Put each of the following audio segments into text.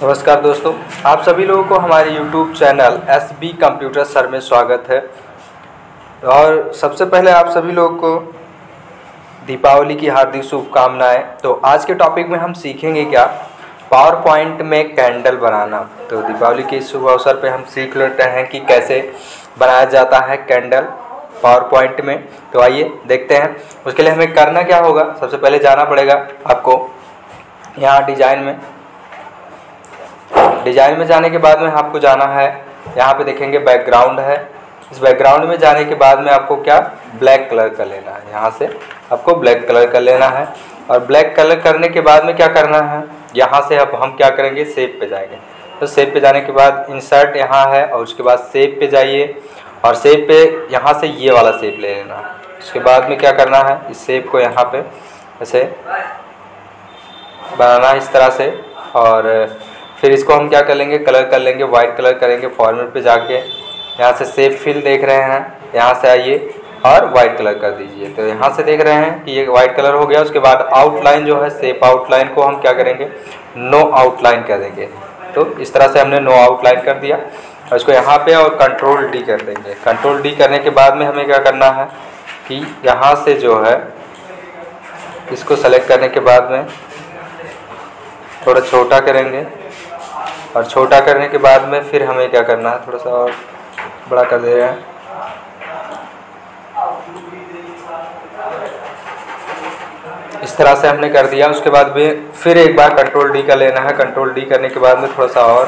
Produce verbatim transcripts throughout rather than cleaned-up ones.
नमस्कार दोस्तों, आप सभी लोगों को हमारे YouTube channel S B computer sir में स्वागत है। और सबसे पहले आप सभी लोगों को दीपावली की हार्दिक शुभकामनाएं। तो आज के टॉपिक में हम सीखेंगे क्या, पावर पॉइंट में कैंडल बनाना। तो दीपावली के शुभ अवसर पे हम सीख लेते हैं कि कैसे बनाया जाता है कैंडल पावर पॉइंट में। तो आइए देखते हैं। उसके लिए हमें करना क्या होगा, सबसे पहले जाना पड़ेगा आपको यहाँ डिज़ाइन में। डिज़ाइन में जाने के बाद में आपको जाना है, यहाँ पे देखेंगे बैकग्राउंड है। इस बैकग्राउंड में जाने के बाद में आपको क्या ब्लैक कलर कर लेना है। यहाँ से आपको ब्लैक कलर कर लेना है। और ब्लैक कलर करने के बाद में क्या करना है, यहाँ से अब हम क्या करेंगे, शेप पे जाएंगे। तो शेप पे जाने के बाद इंसर्ट यहाँ है और उसके बाद शेप पे जाइए और शेप पे यहाँ से ये वाला शेप ले लेना है। उसके बाद में क्या करना है, इस शेप को यहाँ पे ऐसे बनाना है इस तरह से। और फिर इसको हम क्या कर लेंगे, कलर कर लेंगे, वाइट कलर करेंगे। फॉर्मेट पे जाके यहाँ से शेप फिल देख रहे हैं, यहाँ से आइए और वाइट कलर कर दीजिए। तो यहाँ से देख रहे हैं कि ये वाइट कलर हो गया। उसके बाद आउटलाइन जो है, शेप आउटलाइन को हम क्या करेंगे, नो आउटलाइन कर देंगे। तो इस तरह से हमने नो आउटलाइन कर दिया और इसको यहाँ पे और कंट्रोल डी कर देंगे। कंट्रोल डी करने के बाद में हमें क्या करना है कि यहाँ से जो है इसको सेलेक्ट करने के बाद में थोड़ा छोटा करेंगे और छोटा करने के बाद में फिर हमें क्या करना है, थोड़ा सा और बड़ा कर दे रहे हैं। इस तरह से हमने कर दिया। उसके बाद भी फिर एक बार कंट्रोल डी का लेना है। कंट्रोल डी करने के बाद में थोड़ा सा और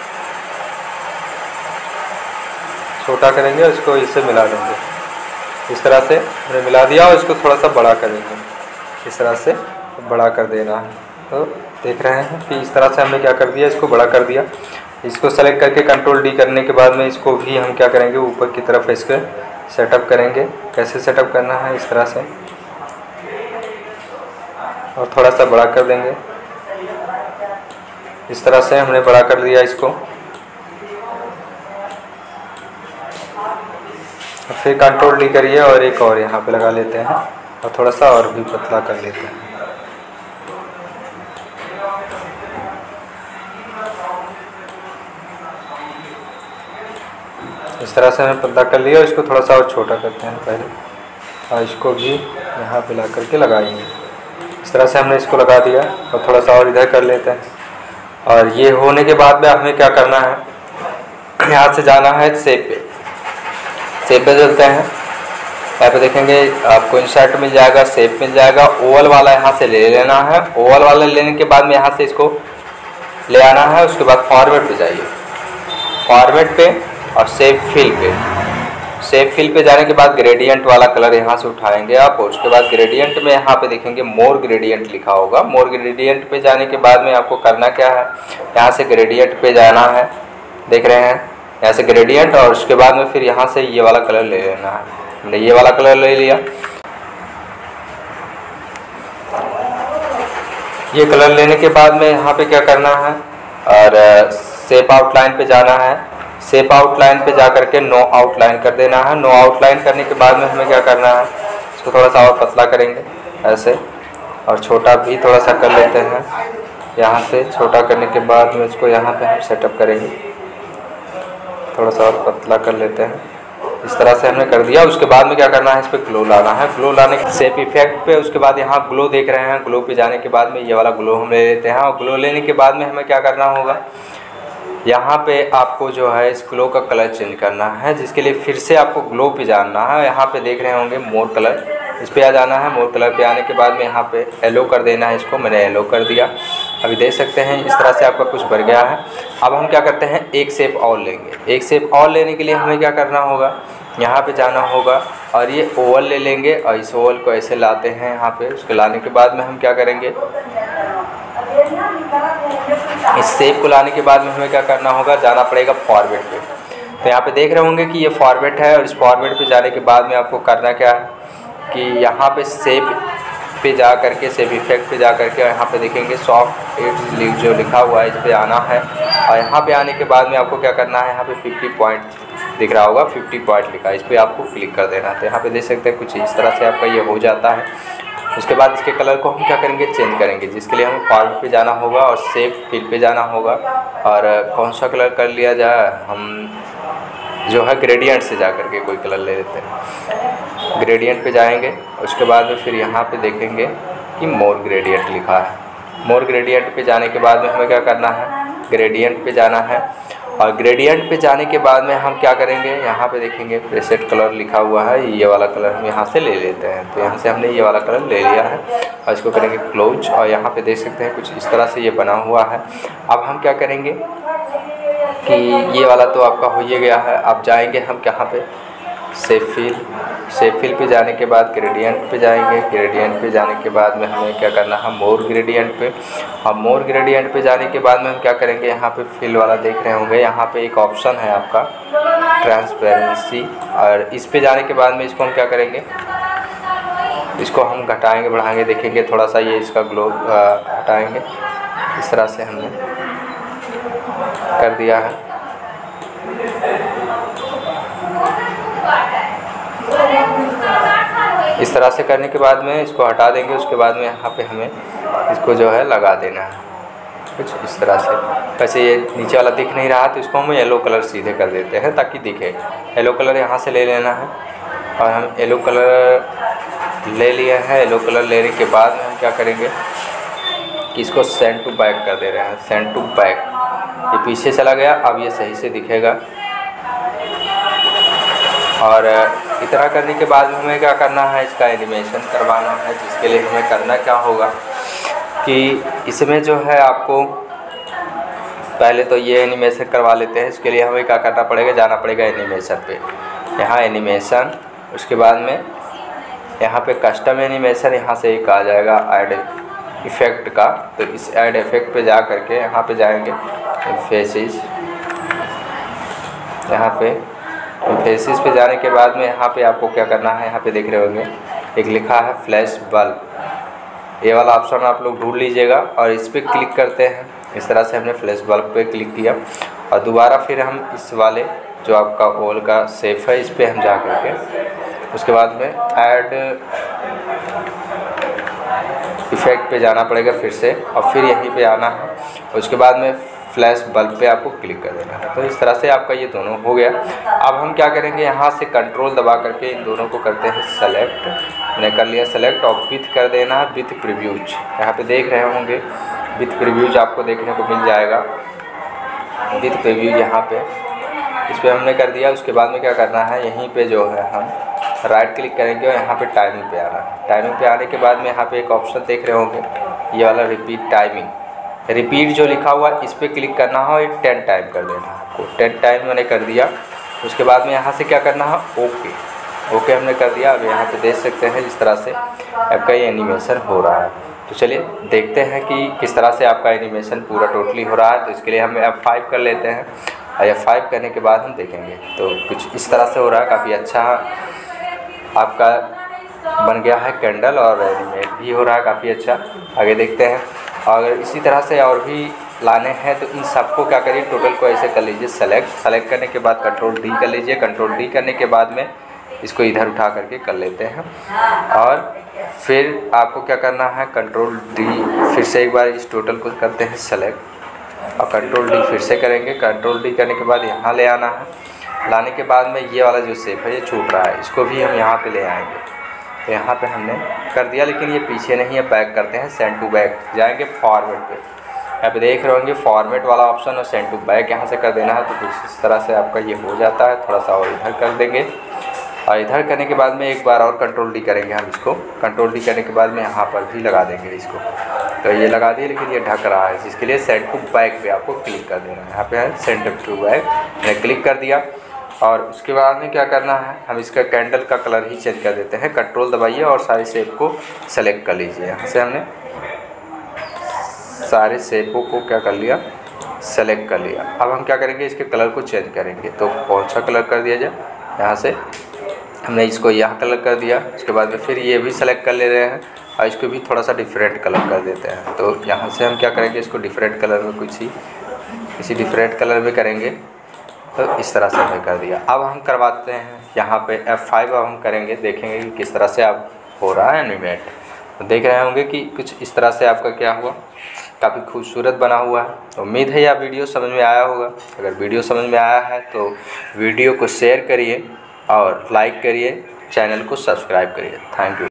छोटा करेंगे और इसको इससे मिला देंगे। इस तरह से हमने मिला दिया और इसको थोड़ा सा बड़ा करेंगे। इस तरह से बड़ा कर देना है। तो देख रहे हैं कि इस तरह से हमने क्या कर दिया, इसको बड़ा कर दिया। इसको सेलेक्ट करके कंट्रोल डी करने के बाद में इसको भी हम क्या करेंगे, ऊपर की तरफ इसके सेटअप करेंगे। कैसे सेटअप करना है, इस तरह से और थोड़ा सा बड़ा कर देंगे। इस तरह से हमने बड़ा कर दिया इसको। फिर कंट्रोल डी करिए और एक और यहाँ पे लगा लेते हैं और थोड़ा सा और भी पतला कर लेते हैं। इस तरह से हमने पतला कर लिया। इसको थोड़ा सा और छोटा करते हैं पहले और इसको भी यहाँ पे ला करके लगाएंगे। इस तरह से हमने इसको लगा दिया और थोड़ा सा और इधर कर लेते हैं। और ये होने के बाद में हमें क्या करना है, यहाँ से जाना है शेप पे। शेप पे चलते हैं। यहाँ पे देखेंगे आपको इंसर्ट मिल जाएगा, शेप मिल जाएगा। ओवल वाला यहाँ से ले लेना है। ओवल वाला लेने के बाद में यहाँ से इसको ले आना है। उसके बाद फॉर्मेट पे जाइए, फॉर्मेट पे और शेप फिल पे। शेप फिल पे जाने के बाद ग्रेडियंट वाला कलर यहाँ से उठाएंगे आप। और उसके बाद ग्रेडियंट में यहाँ पे देखेंगे मोर ग्रेडियंट लिखा होगा। मोर ग्रेडियंट पे जाने के बाद में आपको करना क्या है, यहाँ से ग्रेडियंट पे जाना है। देख रहे हैं, यहाँ से ग्रेडियंट और उसके बाद में फिर यहाँ से ये वाला कलर ले लेना है। हमने ये वाला कलर ले लिया। ये कलर लेने के बाद में यहाँ पे क्या करना है, और शेप आउटलाइन पे जाना है। शेप आउटलाइन पे जा करके नो आउटलाइन कर देना है। नो आउटलाइन करने के बाद में हमें क्या करना है, इसको थोड़ा सा और पतला करेंगे ऐसे और छोटा भी थोड़ा सा कर लेते हैं। यहाँ से छोटा करने के बाद में इसको यहाँ पे हम सेटअप करेंगे, थोड़ा सा और पतला कर लेते हैं। इस तरह से हमने कर दिया। उसके बाद में क्या करना है, इस पर ग्लो लाना है। ग्लो लाने के शेप इफेक्ट पे, उसके बाद यहाँ ग्लो देख रहे हैं, ग्लो पे जाने के बाद में ये वाला ग्लो हम ले लेते हैं। और ग्लो लेने के बाद में हमें क्या करना होगा, यहाँ पे आपको जो है इस ग्लो का कलर चेंज करना है, जिसके लिए फिर से आपको ग्लो पे जाना है। यहाँ पे देख रहे होंगे मोर कलर, इस पे आ जाना है। मोर कलर पे आने के बाद में यहाँ पे येलो कर देना है इसको। मैंने येलो कर दिया। अभी देख सकते हैं इस तरह से आपका कुछ भर गया है। अब हम क्या करते हैं, एक शेप और लेंगे। एक शेप और लेने के लिए हमें क्या करना होगा, यहाँ पे जाना होगा और ये ओवल ले लेंगे और इस ओवल को ऐसे लाते हैं यहाँ पे। उसको लाने के बाद में हम क्या करेंगे, इस शेप को लाने के बाद में हमें क्या करना होगा, जाना पड़ेगा फॉर्मेट पे। तो यहाँ पे देख रहे होंगे कि ये फॉर्मेट है और इस फॉर्मेट पे जाने के बाद में आपको करना क्या है कि यहाँ पे शेप पे जा करके, शेप इफेक्ट पे जा करके यहाँ पे देखेंगे सॉफ्ट एज जो लिखा हुआ है, इस पे आना है। और यहाँ पे आने के बाद में आपको क्या करना है, यहाँ पे फिफ्टी पॉइंट दिख रहा होगा, फिफ्टी पॉइंट लिखा है, इस पर आपको क्लिक कर देना है। तो यहाँ पे देख सकते हैं कुछ इस तरह से आपका ये हो जाता है। उसके बाद इसके कलर को हम क्या करेंगे, चेंज करेंगे, जिसके लिए हमें फॉर्मेट पे जाना होगा और शेप फिल पे जाना होगा। और कौन सा कलर कर लिया जाए, हम जो है ग्रेडियंट से जा कर के कोई कलर ले लेते हैं। ग्रेडियंट पे जाएंगे, उसके बाद में फिर यहाँ पे देखेंगे कि मोर ग्रेडियंट लिखा है। मोर ग्रेडियंट पे जाने के बाद में हमें क्या करना है, ग्रेडियंट पे जाना है। और ग्रेडियंट पे जाने के बाद में हम क्या करेंगे, यहाँ पे देखेंगे प्रीसेट कलर लिखा हुआ है, ये वाला कलर हम यहाँ से ले लेते हैं। तो यहाँ से हमने ये वाला कलर ले लिया है और इसको करेंगे क्लोज। और यहाँ पे देख सकते हैं कुछ इस तरह से ये बना हुआ है। अब हम क्या करेंगे कि ये वाला तो आपका हो ही गया है। अब जाएंगे हम कहाँ पे, शेप फिल। शेप फिल पे जाने के बाद ग्रेडियंट पे जाएंगे। ग्रेडियंट पे जाने के बाद में हमें क्या करना है, मोर ग्रेडियंट पे। अब मोर ग्रेडियंट पे जाने के बाद में हम क्या करेंगे, यहाँ पे फिल वाला देख रहे होंगे, यहाँ पे एक ऑप्शन है आपका ट्रांसपेरेंसी। और इस पे जाने के बाद में इसको हम क्या करेंगे, इसको हम घटाएंगे बढ़ाएंगे, देखेंगे थोड़ा सा ये इसका ग्लो हटाएंगे। इस तरह से हमने कर दिया है। इस तरह से करने के बाद में इसको हटा देंगे। उसके बाद में यहाँ पे हमें इसको जो है लगा देना है कुछ इस तरह से। वैसे ये नीचे वाला दिख नहीं रहा तो इसको हम येलो कलर सीधे कर देते हैं ताकि दिखे। येलो कलर यहाँ से ले लेना है और हम येलो कलर ले लिए हैं। येलो कलर लेने के बाद में हम क्या करेंगे कि इसको सेंड टू बैक कर दे रहे हैं। सेंड टू बैक, ये पीछे चला गया, अब ये सही से दिखेगा। और इतना करने के बाद हमें क्या करना है, इसका एनिमेशन करवाना है, जिसके लिए हमें करना क्या होगा कि इसमें जो है आपको पहले तो ये एनिमेशन करवा लेते हैं। इसके लिए हमें क्या करना पड़ेगा, जाना पड़ेगा एनिमेशन पे। यहाँ एनिमेशन, उसके बाद में यहाँ पे कस्टम एनिमेशन, यहाँ से एक आ जाएगा ऐड इफ़ेक्ट का। तो इस ऐड इफ़ेक्ट पे जा करके यहाँ पे जाएंगे फेसेस। यहाँ पे फेसेस पे जाने के बाद में यहाँ पे आपको क्या करना है, यहाँ पे देख रहे होंगे एक लिखा है फ्लैश बल्ब। ये वाला ऑप्शन आप लोग ढूंढ लीजिएगा और इस पर क्लिक करते हैं। इस तरह से हमने फ्लैश बल्ब पे क्लिक किया और दोबारा फिर हम इस वाले जो आपका ओल का शेप है इस पर हम जा करके उसके बाद में ऐड इफ़ेक्ट पे जाना पड़ेगा फिर से और फिर यहीं पे आना है। उसके बाद में फ्लैश बल्ब पे आपको क्लिक कर देना है। तो इस तरह से आपका ये दोनों हो गया। अब हम क्या करेंगे, यहाँ से कंट्रोल दबा करके इन दोनों को करते हैं सेलेक्ट। मैंने कर लिया सेलेक्ट और विथ कर देना है विथ प्रीव्यूज। यहाँ पे देख रहे होंगे विथ प्रीव्यूज आपको देखने को मिल जाएगा। विथ प्रीव्यूज यहाँ पे इस पर हमने कर दिया। उसके बाद में क्या करना है, यहीं पे जो है हम राइट क्लिक करेंगे और यहाँ पे टाइमिंग पे आना है। टाइमिंग पे आने के बाद में यहाँ पे एक ऑप्शन देख रहे होंगे ये वाला रिपीट टाइमिंग। रिपीट जो लिखा हुआ इस पर क्लिक करना हो, ये टेन टाइम कर देना है आपको। टेन टाइम मैंने कर दिया। उसके बाद में यहाँ से क्या करना है, ओके ओके हमने कर दिया। अब यहाँ पे देख सकते हैं जिस तरह से आपका ये एनिमेशन हो रहा है। तो चलिए देखते हैं कि किस तरह से आपका एनिमेशन पूरा टोटली हो रहा है। तो इसके लिए हम एफ फाइव कर लेते हैं और एफ फाइव करने के बाद हम देखेंगे। तो कुछ इस तरह से हो रहा है, काफ़ी अच्छा आपका बन गया है कैंडल और एनिमेट भी हो रहा है काफ़ी अच्छा। आगे देखते हैं। अगर इसी तरह से और भी लाने हैं तो इन सबको क्या करिए, टोटल को ऐसे कर लीजिए सेलेक्ट। सेलेक्ट करने के बाद कंट्रोल डी कर लीजिए। कंट्रोल डी करने के बाद में इसको इधर उठा करके कर लेते हैं और फिर आपको क्या करना है, कंट्रोल डी फिर से एक बार इस टोटल को करते हैं सेलेक्ट और कंट्रोल डी फिर से करेंगे। कंट्रोल डी करने के बाद यहाँ ले आना है। लाने के बाद में ये वाला जो शेप है ये छूट रहा है, इसको भी हम यहाँ पे ले आएंगे। तो यहाँ पे हमने कर दिया, लेकिन ये पीछे नहीं है, बैक करते हैं। सेंड टू बैक जाएंगे फॉर्मेट पे। यहाँ पे देख रहे होंगे फॉर्मेट वाला ऑप्शन और सेंड टू बैक यहाँ से कर देना है। तो कुछ इस तरह से आपका ये हो जाता है। थोड़ा सा और इधर कर देंगे और इधर करने के बाद में एक बार और कंट्रोल डी करेंगे हम इसको। कंट्रोल डी करने के बाद में यहाँ पर भी लगा देंगे इसको। तो ये लगा दिए, लेकिन ये ढक रहा है, जिसके लिए सेंड टू बैक पे आपको क्लिक कर देना है। यहाँ पे है सेंड टू बैक, मैंने क्लिक कर दिया। और उसके बाद में क्या करना है, हम इसका कैंडल का कलर ही चेंज कर देते हैं। कंट्रोल दबाइए और सारे शेप को सेलेक्ट कर लीजिए। यहाँ से हमने सारे शेपों को क्या कर लिया, सेलेक्ट कर लिया। अब हम क्या करेंगे, इसके कलर को चेंज करेंगे। तो कौन सा कलर कर दिया जाए, यहाँ से हमने इसको यहाँ कलर कर दिया। उसके बाद में फिर ये भी सेलेक्ट कर ले रहे हैं और इसको भी थोड़ा सा डिफरेंट कलर कर देते हैं। तो यहाँ से हम क्या करेंगे, इसको डिफरेंट कलर में कुछ ही किसी डिफरेंट कलर में करेंगे। तो इस तरह से हमने कर दिया। अब हम करवाते हैं यहाँ पे एफ फाइव। अब हम करेंगे, देखेंगे कि किस तरह से अब हो रहा है एनिमेट। तो देख रहे होंगे कि कुछ इस तरह से आपका क्या हुआ, काफ़ी खूबसूरत बना हुआ है। तो उम्मीद है यह वीडियो समझ में आया होगा। अगर वीडियो समझ में आया है तो वीडियो को शेयर करिए और लाइक करिए, चैनल को सब्सक्राइब करिए। Thank you.